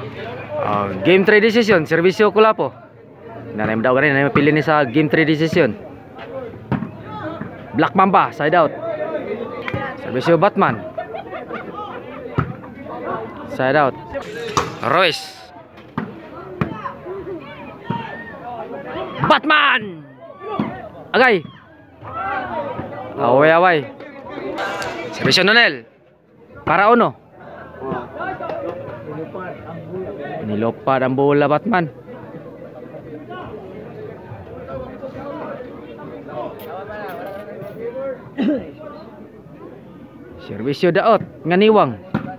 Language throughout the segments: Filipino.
Game 3 decision, Servisyo Kulapo. Nanay daw ganin, nanay mapili ni sa game 3 decision. Black Mamba, side out. Servisyo Batman. Side out. Royce. Batman. Agay. Away. Servisyo Nonel. Para uno. Nilopad ang bola Batman. Servisyo daot nganiwang.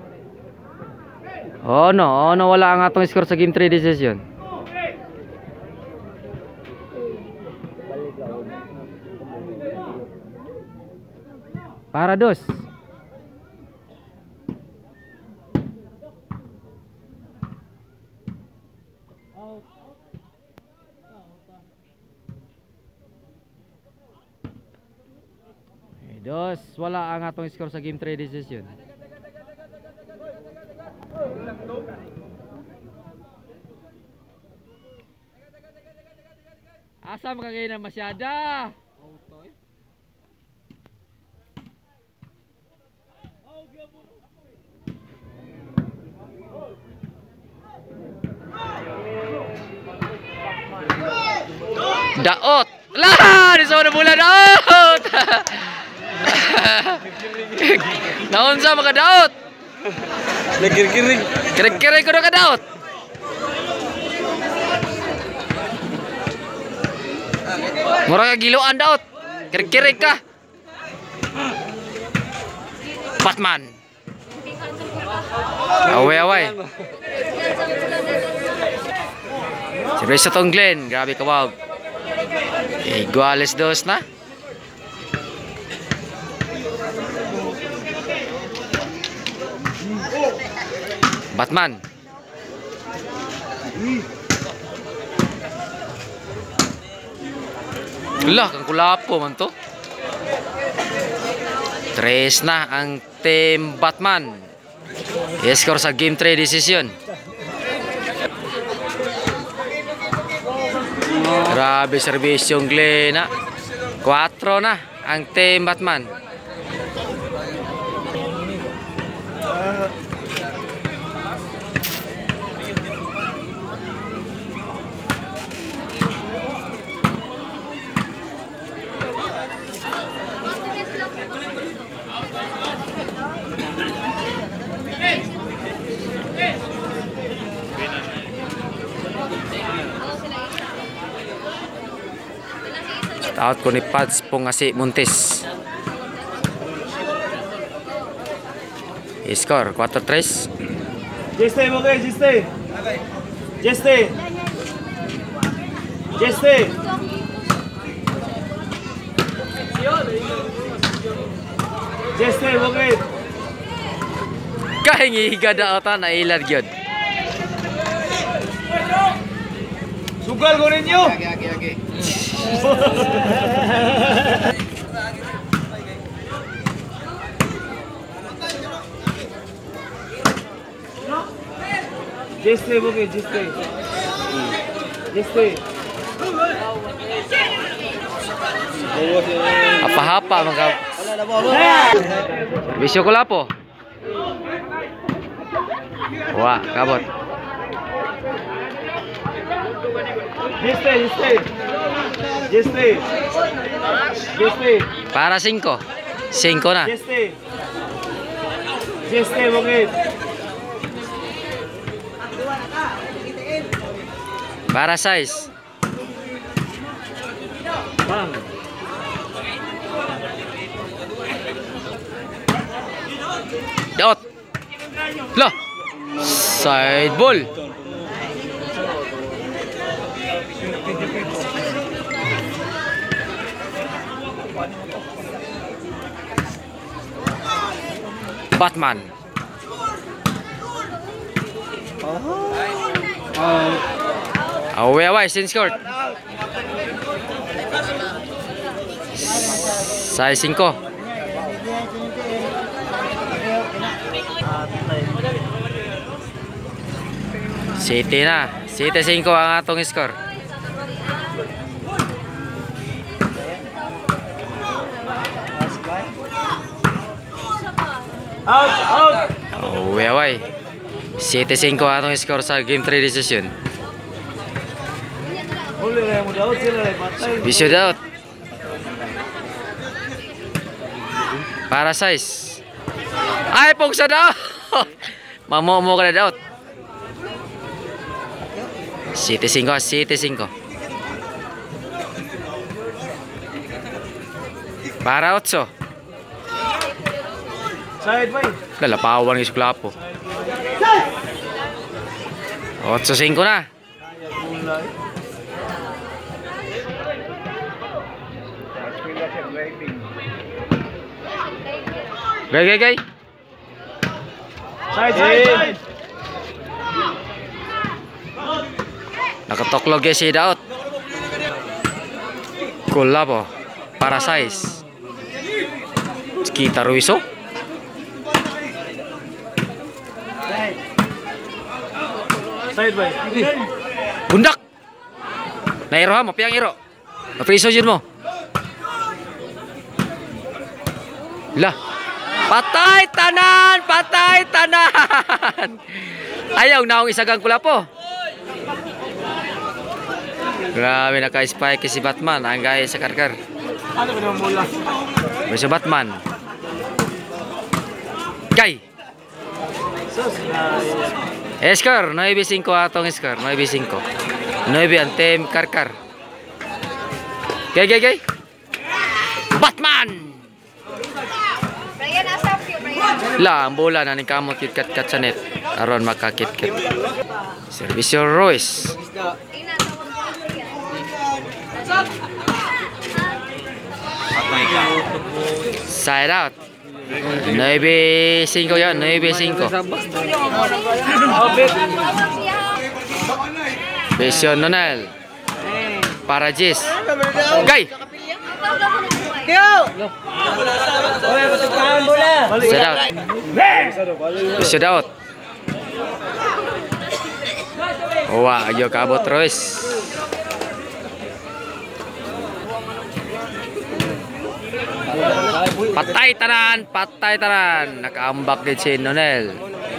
No, wala ang atong score sa game 3 decision. Para dos. Dos, wala ang atong score sa game 3 decision. Asa makagay na masyada. Daot. Lah, di sana bola daot. Naunsa makadaot? Nagkiri-kiri. Kira-kira ko na kadaot. Murag ka giloan daot. Kira-kira ka. Batman. Away. Servisyo tong Glenn. Grabe ka wow. Iguales dos na. Batman. Lah, kang Kulapo man to. 3 na ang team Batman. I-score sa game 3 decision. Grabe serbisyong Glenn. 4 na ang team Batman. Out ko ni Pads Pongasi Montes. I-score 4-3. Jeste, okay, Jeste. Jeste, okay. Kahingi gada ota na ilad gyud. Sugal ko ninyo. Okay. Jeste, okay, Jeste. Apa-apa mga Servisyo Kulapo. Wah, kabot. Jeste. Para 5. 5 na. Jeste, okay. Para 6. Bang. Daot. Lah. Side ball. Batman. Away, sin scored. Saya 5. City na. 7-5 ang atong score. Out! Out! Oh, away. 7-5 ang atong score sa game 3 decision. Huli na mo daw. Sila na patay. Bisyo out. Para size. Ay, pugsa daw. Mamo ka na daw. 7-5. Para 8. Side bay. Lalapawan ng Sklapo. 8-5 na. Gay. Side. Nakatoklog si Daot. Kula po. Para size. Kita Ruiso. Side bay. Bundak. Nairo ha mo. Piang iro. Napriso yun mo. Lah. Patay tanan. Ayaw na akong isagang kula po. Grabe naka-spike si Batman. Ang gaya sa karkar. Ano ba naman mula? May si Batman. Kay. Score. 9-5 atong score. 9-5. 9 antem karkar. Gay. Batman! Brian, asap yun, Brian. La, ang bola na kamot kitkat sa net. Aron makakit-kit. Servisyo Royce. Side out. 9-5 yan, 9-5. Vision Nonel. Para Jis. Gay. Side out. Vision out. Wah, ayo kabot terus. Patay tanan. Nakaambak din si Nonel.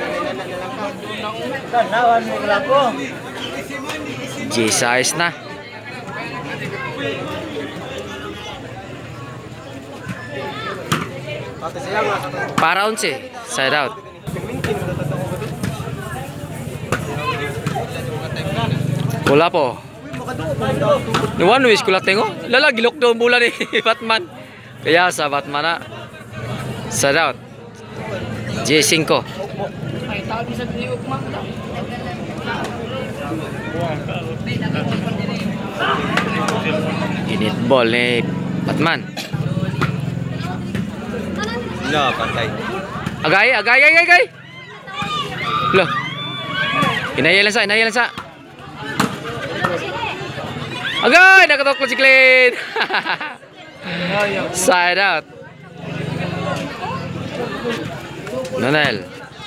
G-size na. Para 11. Side out. Wala po. Nuwan wis kulat tengo. Lala gilok daw bola ni Batman. Kaya sa Batman na. Side out. J5. Init ball ni Batman. No, patay. Agay. Loh. Inayalan sa. Agay, nakatok si Clint. Side out. Nonel.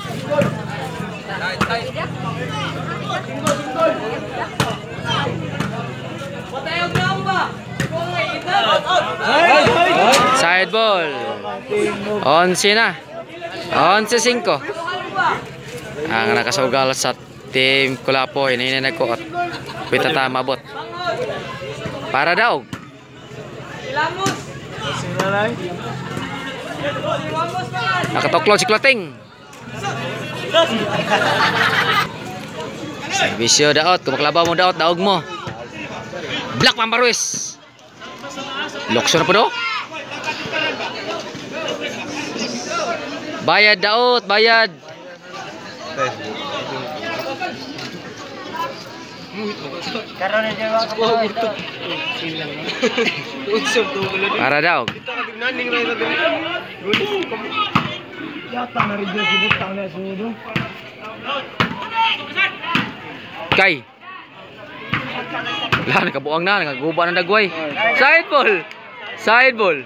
Side ball. 11 na. 11-5. Ang nakasugal sa team Kulapo ini nagkuot. Pita tama bot. Para daw. Nakatoklog si Kloting. Servisyo daot. Kumaklabaw mo daot. Daog mo. Black Mambaruis. Lokso na po do. Bayad daot. Bayad. Para daw. Kay. Lah nakabuang na, nagaguba ng dagway. Side ball.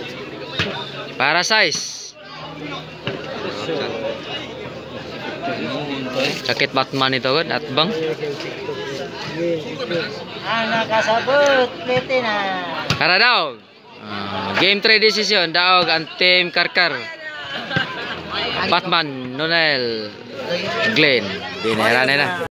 Para size. Sakit Batman itu kan, at bang. Nakasabot, plete na. Kara daw. Game 3 decision daog ang team Karkar. Batman, Nonel, Glenn. Binera na.